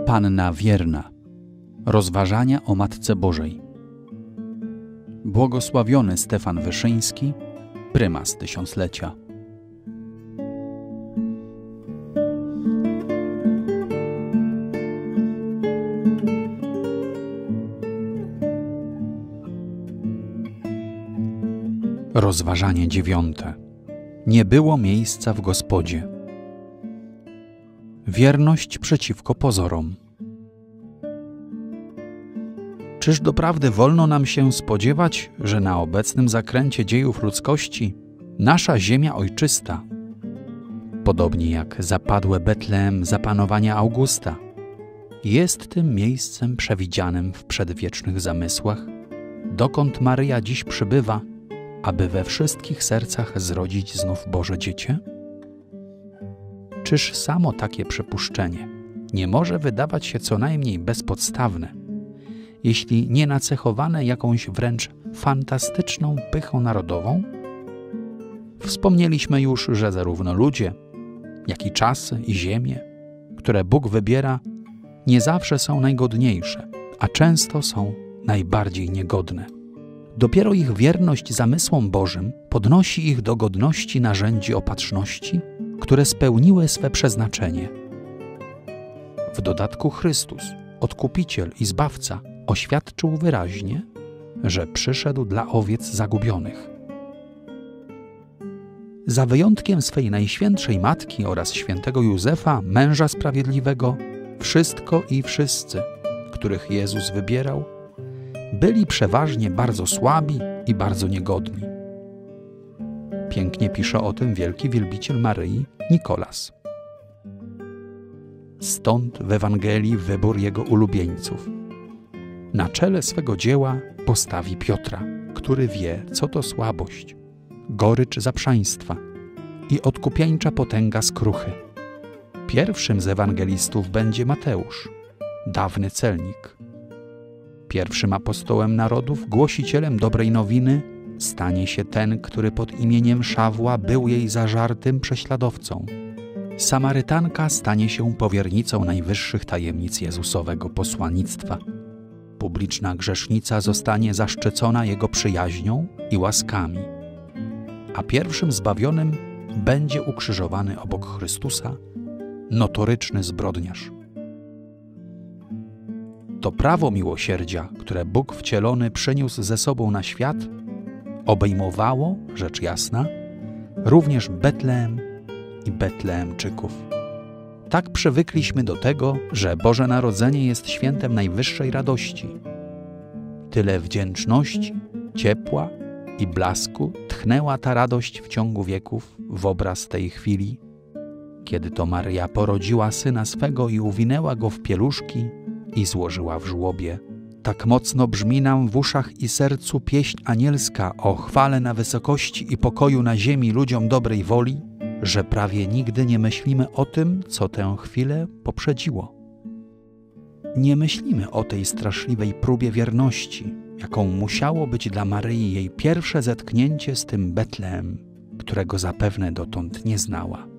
Panna wierna. Rozważania o Matce Bożej. Błogosławiony Stefan Wyszyński, prymas tysiąclecia. Rozważanie 9. Nie było miejsca w Gospodzie. Wierność przeciwko pozorom. Czyż doprawdy wolno nam się spodziewać, że na obecnym zakręcie dziejów ludzkości nasza ziemia ojczysta, podobnie jak zapadłe Betlejem za panowania Augusta, jest tym miejscem przewidzianym w przedwiecznych zamysłach, dokąd Maryja dziś przybywa, aby we wszystkich sercach zrodzić znów Boże dziecię? Czyż samo takie przypuszczenie nie może wydawać się co najmniej bezpodstawne, jeśli nie nacechowane jakąś wręcz fantastyczną pychą narodową? Wspomnieliśmy już, że zarówno ludzie, jak i czasy i ziemie, które Bóg wybiera, nie zawsze są najgodniejsze, a często są najbardziej niegodne. Dopiero ich wierność zamysłom Bożym podnosi ich do godności narzędzi opatrzności, które spełniły swe przeznaczenie. W dodatku Chrystus, Odkupiciel i Zbawca, oświadczył wyraźnie, że przyszedł dla owiec zagubionych. Za wyjątkiem swej Najświętszej Matki oraz świętego Józefa, męża sprawiedliwego, wszystko i wszyscy, których Jezus wybierał, byli przeważnie bardzo słabi i bardzo niegodni. Pięknie pisze o tym wielki wielbiciel Maryi Nikolas. Stąd w Ewangelii wybór jego ulubieńców. Na czele swego dzieła postawi Piotra, który wie, co to słabość, gorycz zaprzaństwa i odkupieńcza potęga skruchy. Pierwszym z ewangelistów będzie Mateusz, dawny celnik. Pierwszym apostołem narodów, głosicielem dobrej nowiny, stanie się ten, który pod imieniem Szawła był jej zażartym prześladowcą. Samarytanka stanie się powiernicą najwyższych tajemnic Jezusowego posłannictwa. Publiczna grzesznica zostanie zaszczycona Jego przyjaźnią i łaskami. A pierwszym zbawionym będzie ukrzyżowany obok Chrystusa notoryczny zbrodniarz. To prawo miłosierdzia, które Bóg wcielony przyniósł ze sobą na świat, obejmowało, rzecz jasna, również Betlejem i Betlejemczyków. Tak przywykliśmy do tego, że Boże Narodzenie jest świętem najwyższej radości. Tyle wdzięczności, ciepła i blasku tchnęła ta radość w ciągu wieków w obraz tej chwili, kiedy to Maryja porodziła Syna swego i uwinęła Go w pieluszki i złożyła w żłobie. Tak mocno brzmi nam w uszach i sercu pieśń anielska o chwale na wysokości i pokoju na ziemi ludziom dobrej woli, że prawie nigdy nie myślimy o tym, co tę chwilę poprzedziło. Nie myślimy o tej straszliwej próbie wierności, jaką musiało być dla Maryi jej pierwsze zetknięcie z tym Betlejem, którego zapewne dotąd nie znała.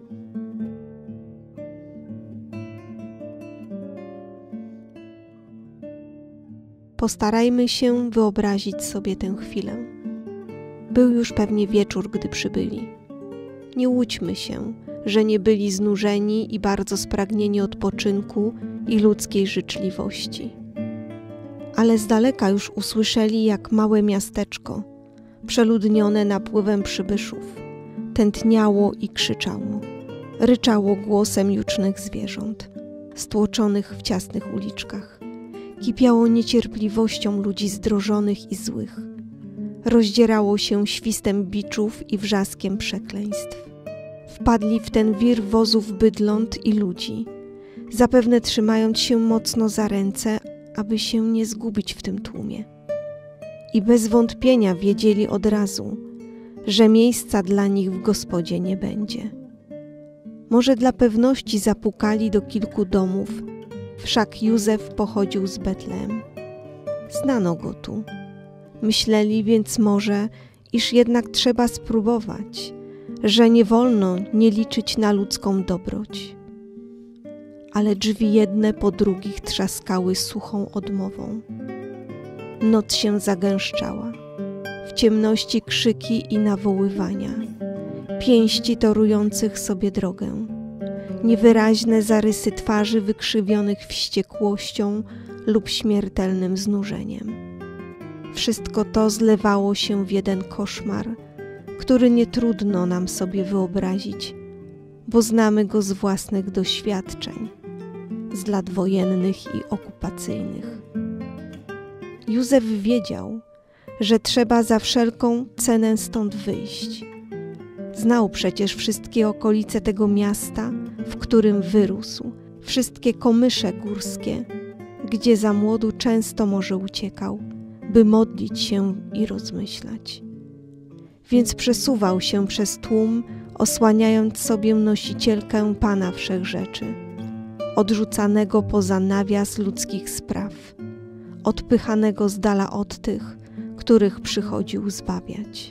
Postarajmy się wyobrazić sobie tę chwilę. Był już pewnie wieczór, gdy przybyli. Nie łudźmy się, że nie byli znużeni i bardzo spragnieni odpoczynku i ludzkiej życzliwości. Ale z daleka już usłyszeli, jak małe miasteczko, przeludnione napływem przybyszów, tętniało i krzyczało, ryczało głosem jucznych zwierząt, stłoczonych w ciasnych uliczkach. Kipiało niecierpliwością ludzi zdrożonych i złych. Rozdzierało się świstem biczów i wrzaskiem przekleństw. Wpadli w ten wir wozów bydląt i ludzi, zapewne trzymając się mocno za ręce, aby się nie zgubić w tym tłumie. I bez wątpienia wiedzieli od razu, że miejsca dla nich w Gospodzie nie będzie. Może dla pewności zapukali do kilku domów, wszak Józef pochodził z Betlejem. Znano go tu. Myśleli więc może, iż jednak trzeba spróbować, że nie wolno nie liczyć na ludzką dobroć. ale drzwi jedne po drugich trzaskały suchą odmową. Noc się zagęszczała. W ciemności krzyki i nawoływania, pięści torujących sobie drogę, niewyraźne zarysy twarzy wykrzywionych wściekłością lub śmiertelnym znużeniem. Wszystko to zlewało się w jeden koszmar, który nie trudno nam sobie wyobrazić, bo znamy go z własnych doświadczeń, z lat wojennych i okupacyjnych. Józef wiedział, że trzeba za wszelką cenę stąd wyjść. Znał przecież wszystkie okolice tego miasta, w którym wyrósł, wszystkie komysze górskie, gdzie za młodu często może uciekał, by modlić się i rozmyślać. Więc przesuwał się przez tłum, osłaniając sobie nosicielkę Pana Wszechrzeczy, odrzucanego poza nawias ludzkich spraw, odpychanego z dala od tych, których przychodził zbawiać.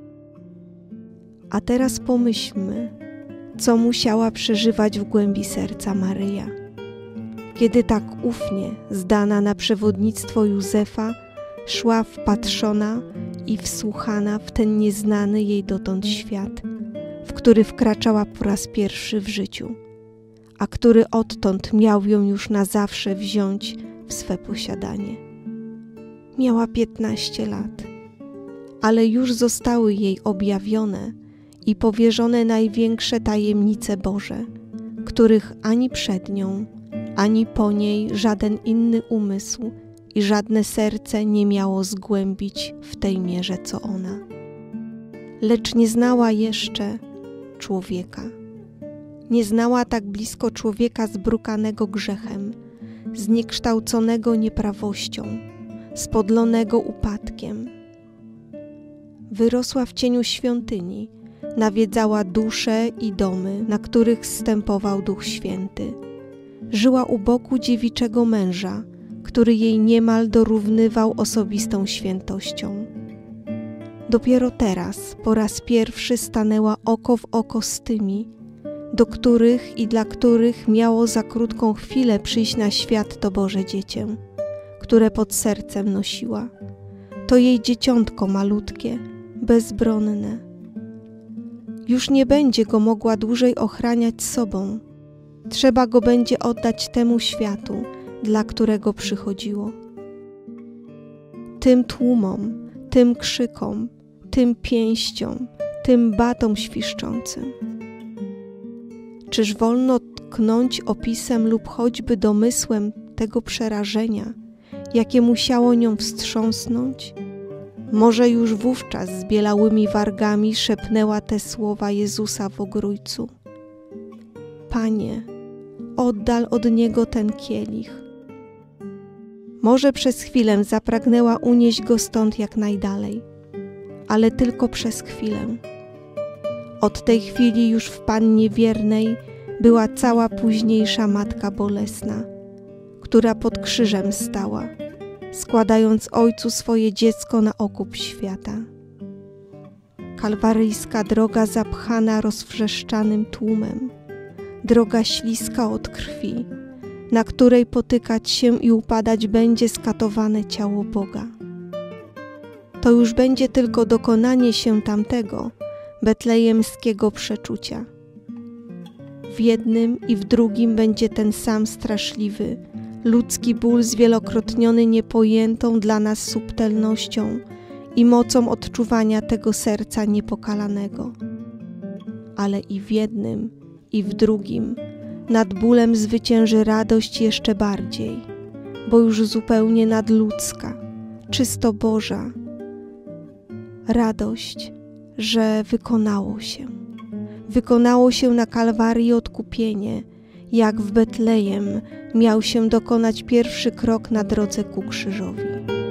A teraz pomyślmy, co musiała przeżywać w głębi serca Maryja, kiedy tak ufnie, zdana na przewodnictwo Józefa, szła wpatrzona i wsłuchana w ten nieznany jej dotąd świat, w który wkraczała po raz pierwszy w życiu, a który odtąd miał ją już na zawsze wziąć w swe posiadanie. Miała 15 lat, ale już zostały jej objawione i powierzone największe tajemnice Boże, których ani przed nią, ani po niej żaden inny umysł i żadne serce nie miało zgłębić w tej mierze, co ona. Lecz nie znała jeszcze człowieka. Nie znała tak blisko człowieka zbrukanego grzechem, zniekształconego nieprawością, spodlonego upadkiem. Wyrosła w cieniu świątyni, nawiedzała dusze i domy, na których zstępował Duch Święty. Żyła u boku dziewiczego męża, który jej niemal dorównywał osobistą świętością. Dopiero teraz, po raz pierwszy stanęła oko w oko z tymi, do których i dla których miało za krótką chwilę przyjść na świat to Boże dziecię, które pod sercem nosiła. To jej dzieciątko malutkie, bezbronne. Już nie będzie go mogła dłużej ochraniać sobą. Trzeba go będzie oddać temu światu, dla którego przychodziło. Tym tłumom, tym krzykom, tym pięściom, tym batom świszczącym. Czyż wolno tknąć opisem lub choćby domysłem tego przerażenia, jakie musiało nią wstrząsnąć? Może już wówczas z bielałymi wargami szepnęła te słowa Jezusa w ogrójcu. Panie, oddal od Niego ten kielich. Może przez chwilę zapragnęła unieść go stąd jak najdalej, ale tylko przez chwilę. Od tej chwili już w Pannie Wiernej była cała późniejsza Matka Bolesna, która pod krzyżem stała, składając Ojcu swoje dziecko na okup świata. Kalwaryjska droga zapchana rozwrzeszczanym tłumem, droga śliska od krwi, na której potykać się i upadać będzie skatowane ciało Boga. To już będzie tylko dokonanie się tamtego betlejemskiego przeczucia. W jednym i w drugim będzie ten sam straszliwy, ludzki ból zwielokrotniony niepojętą dla nas subtelnością i mocą odczuwania tego serca niepokalanego. Ale i w jednym, i w drugim nad bólem zwycięży radość jeszcze bardziej, bo już zupełnie nadludzka, czysto Boża. Radość, że wykonało się na Kalwarii odkupienie, jak w Betlejem miał się dokonać pierwszy krok na drodze ku krzyżowi.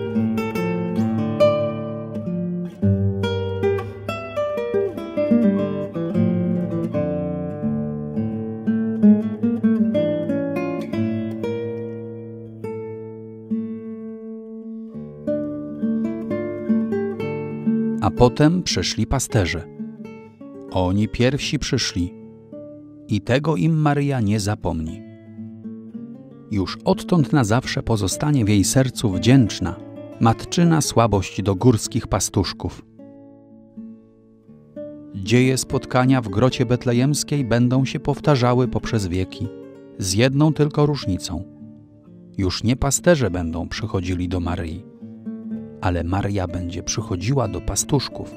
A potem przyszli pasterze. Oni pierwsi przyszli i tego im Maryja nie zapomni. już odtąd na zawsze pozostanie w jej sercu wdzięczna, matczyna słabość do górskich pastuszków. Dzieje spotkania w grocie betlejemskiej będą się powtarzały poprzez wieki, z jedną tylko różnicą. Już nie pasterze będą przychodzili do Maryi, ale Maryja będzie przychodziła do pastuszków.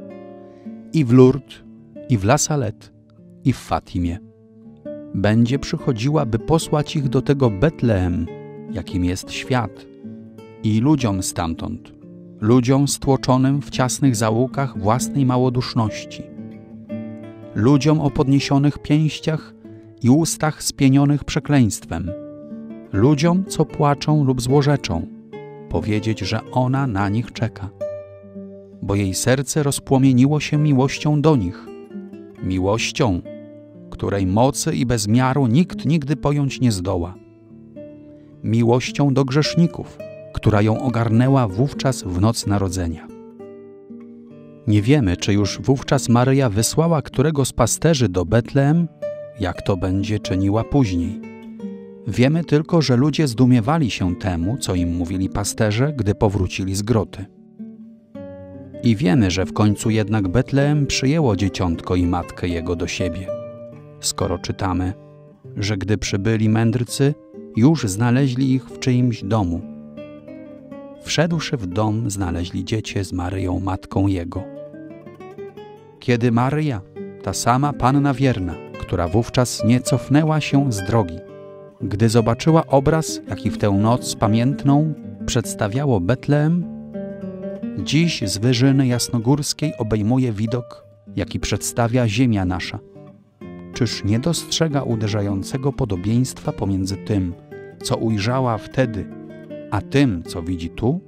I w Lourdes, i w La Salette, i w Fatimie. Będzie przychodziła, by posłać ich do tego Betleem, jakim jest świat, i ludziom stamtąd, ludziom stłoczonym w ciasnych zaułkach własnej małoduszności, ludziom o podniesionych pięściach i ustach spienionych przekleństwem, ludziom, co płaczą lub złorzeczą, powiedzieć, że ona na nich czeka, bo jej serce rozpłomieniło się miłością do nich, miłością, której mocy i bezmiaru nikt nigdy pojąć nie zdoła, miłością do grzeszników, która ją ogarnęła wówczas w noc narodzenia. Nie wiemy, czy już wówczas Maryja wysłała którego z pasterzy do Betleem, jak to będzie czyniła później. Wiemy tylko, że ludzie zdumiewali się temu, co im mówili pasterze, gdy powrócili z groty. I wiemy, że w końcu jednak Betleem przyjęło dzieciątko i matkę jego do siebie, skoro czytamy, że gdy przybyli mędrcy, już znaleźli ich w czyimś domu. Wszedłszy w dom, znaleźli dziecię z Maryją, matką jego. Kiedy Maryja, ta sama Panna wierna, która wówczas nie cofnęła się z drogi, gdy zobaczyła obraz, jaki w tę noc pamiętną przedstawiało Betleem, dziś z wyżyny jasnogórskiej obejmuje widok, jaki przedstawia ziemia nasza. Czyż nie dostrzega uderzającego podobieństwa pomiędzy tym, co ujrzała wtedy, a tym, co widzi tu?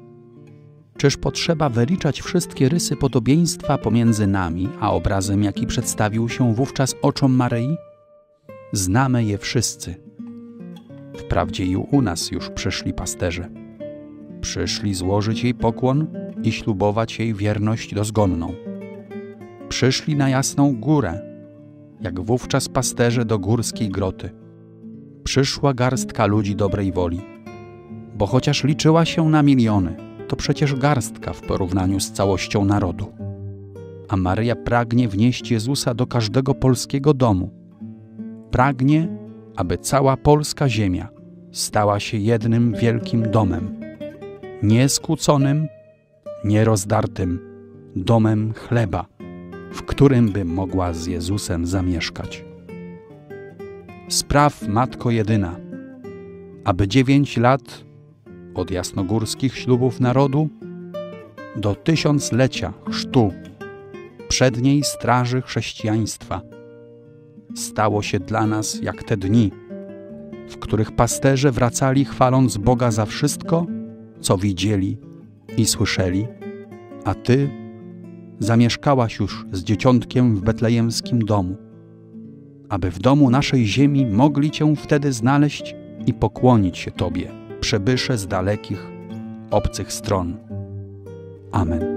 Czyż potrzeba wyliczać wszystkie rysy podobieństwa pomiędzy nami, a obrazem, jaki przedstawił się wówczas oczom Maryi? Znamy je wszyscy. Wprawdzie i u nas już przyszli pasterze. Przyszli złożyć jej pokłon i ślubować jej wierność dozgonną. Przyszli na Jasną Górę, jak wówczas pasterze do górskiej groty. Przyszła garstka ludzi dobrej woli, bo chociaż liczyła się na miliony, to przecież garstka w porównaniu z całością narodu. A Maryja pragnie wnieść Jezusa do każdego polskiego domu. Pragnie, aby cała polska ziemia stała się jednym wielkim domem, nieskłóconym, nierozdartym domem chleba, w którym by mogła z Jezusem zamieszkać. Spraw, Matko jedyna, aby 9 lat od jasnogórskich ślubów narodu do 1000-lecia chrztu przedniej straży chrześcijaństwa stało się dla nas jak te dni, w których pasterze wracali chwaląc Boga za wszystko, co widzieli i słyszeli, a Ty zamieszkałaś już z dzieciątkiem w betlejemskim domu, aby w domu naszej ziemi mogli Cię wtedy znaleźć i pokłonić się Tobie, przybysze z dalekich, obcych stron. Amen.